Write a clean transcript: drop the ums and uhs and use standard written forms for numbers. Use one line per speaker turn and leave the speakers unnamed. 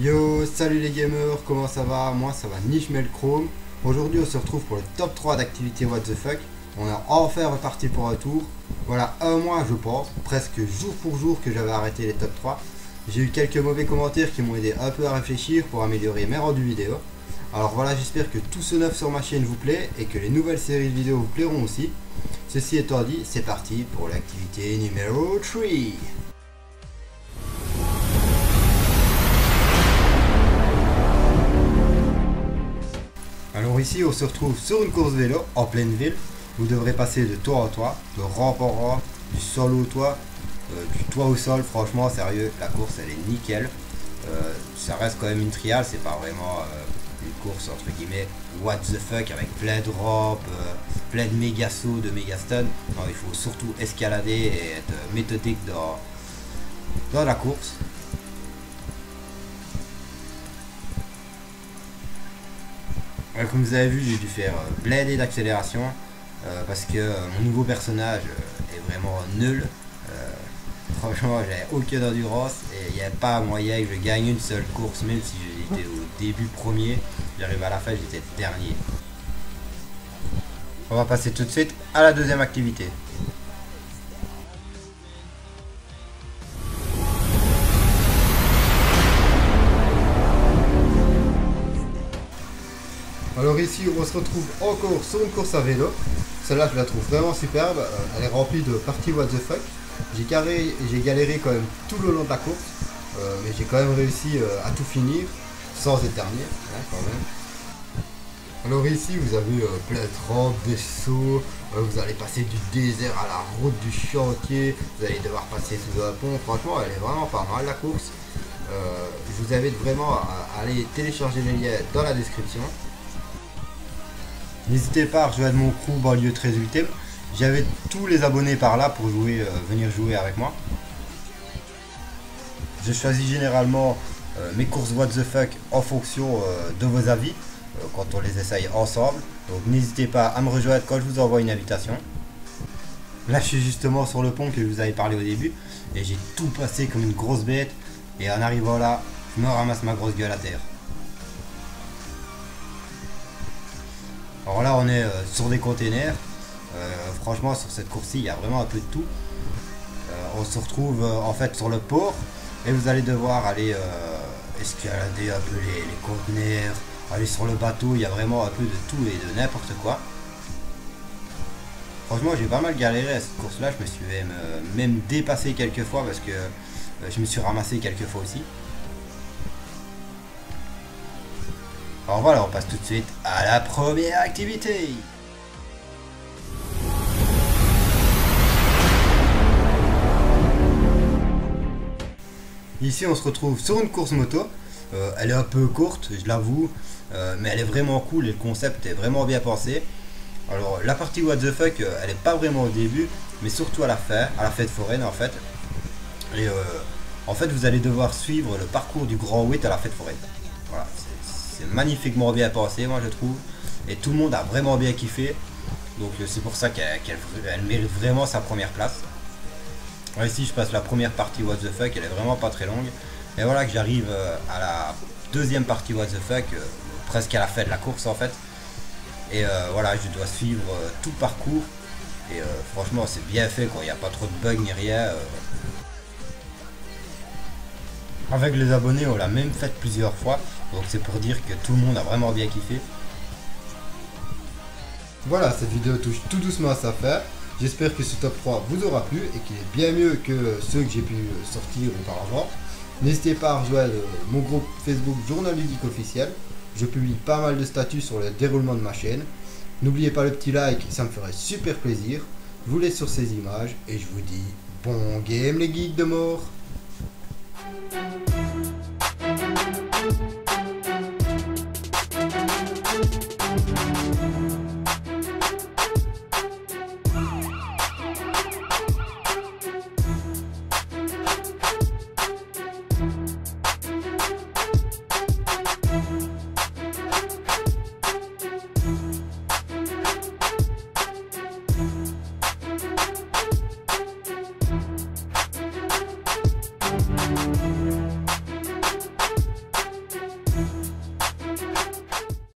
Yo, salut les gamers, comment ça va? Moi ça va Nishmel Chrome. Aujourd'hui on se retrouve pour le top 3 d'activités what the fuck. On est enfin reparti pour un tour. Voilà un mois je pense, presque jour pour jour que j'avais arrêté les top 3. J'ai eu quelques mauvais commentaires qui m'ont aidé un peu à réfléchir pour améliorer mes rendus vidéo. Alors voilà, j'espère que tout ce neuf sur ma chaîne vous plaît et que les nouvelles séries de vidéos vous plairont aussi. Ceci étant dit, c'est parti pour l'activité numéro 3. Alors ici on se retrouve sur une course vélo en pleine ville. Vous devrez passer de toit en toit, de rampe en rampe, du sol au toit, du toit au sol. Franchement sérieux, la course elle est nickel. Ça reste quand même une trial, c'est pas vraiment une course entre guillemets what the fuck avec plein de rampes, plein de méga sauts, de méga stuns. Non, il faut surtout escalader et être méthodique dans la course. Comme vous avez vu, j'ai dû faire blender d'accélération parce que mon nouveau personnage est vraiment nul. Franchement, j'avais aucune endurance et il n'y a pas moyen que je gagne une seule course, même si j'étais au début premier. J'arrive à la fin, j'étais dernier. On va passer tout de suite à la deuxième activité. Alors ici on se retrouve encore sur une course à vélo. Celle-là je la trouve vraiment superbe, elle est remplie de parties what the fuck. J'ai galéré quand même tout le long de la course, mais j'ai quand même réussi à tout finir sans éternuer, hein, quand même. Alors ici vous avez plein de rampes, des sauts, vous allez passer du désert à la route du chantier, vous allez devoir passer sous un pont. Franchement elle est vraiment pas mal la course. Je vous invite vraiment à aller télécharger les liens dans la description. N'hésitez pas à rejoindre mon crew banlieue 13/8e. J'avais tous les abonnés par là pour venir jouer avec moi. Je choisis généralement mes courses what the fuck en fonction de vos avis quand on les essaye ensemble. Donc n'hésitez pas à me rejoindre quand je vous envoie une invitation. Là je suis justement sur le pont que je vous avais parlé au début et j'ai tout passé comme une grosse bête et en arrivant là, je me ramasse ma grosse gueule à terre. Alors là on est sur des containers, franchement sur cette course-ci il y a vraiment un peu de tout. On se retrouve en fait sur le port et vous allez devoir aller escalader un peu les conteneurs, aller sur le bateau, il y a vraiment un peu de tout et de n'importe quoi. Franchement j'ai pas mal galéré à cette course là, je me suis même dépassé quelques fois parce que je me suis ramassé quelques fois aussi. Alors voilà, on passe tout de suite à la première activité. Ici on se retrouve sur une course moto. Elle est un peu courte, je l'avoue, mais elle est vraiment cool et le concept est vraiment bien pensé. Alors la partie what the fuck, elle est pas vraiment au début, mais surtout à la fête foraine en fait. Et en fait vous allez devoir suivre le parcours du Grand 8 à la fête foraine. Voilà, c'est magnifiquement bien pensé moi je trouve et tout le monde a vraiment bien kiffé, donc c'est pour ça qu'elle mérite vraiment sa première place. Alors, ici je passe la première partie what the fuck, elle est vraiment pas très longue et voilà que j'arrive à la deuxième partie what the fuck, presque à la fin de la course en fait, et voilà je dois suivre tout le parcours et franchement c'est bien fait quoi, il n'y a pas trop de bugs ni rien. Avec les abonnés on l'a même fait plusieurs fois, donc c'est pour dire que tout le monde a vraiment bien kiffé. Voilà, cette vidéo touche tout doucement à sa fin. J'espère que ce top 3 vous aura plu et qu'il est bien mieux que ceux que j'ai pu sortir auparavant. N'hésitez pas à rejoindre mon groupe Facebook Journal Ludique officiel. Je publie pas mal de statuts sur le déroulement de ma chaîne. N'oubliez pas le petit like, ça me ferait super plaisir. Je vous laisse sur ces images et je vous dis bon game les geeks de mort.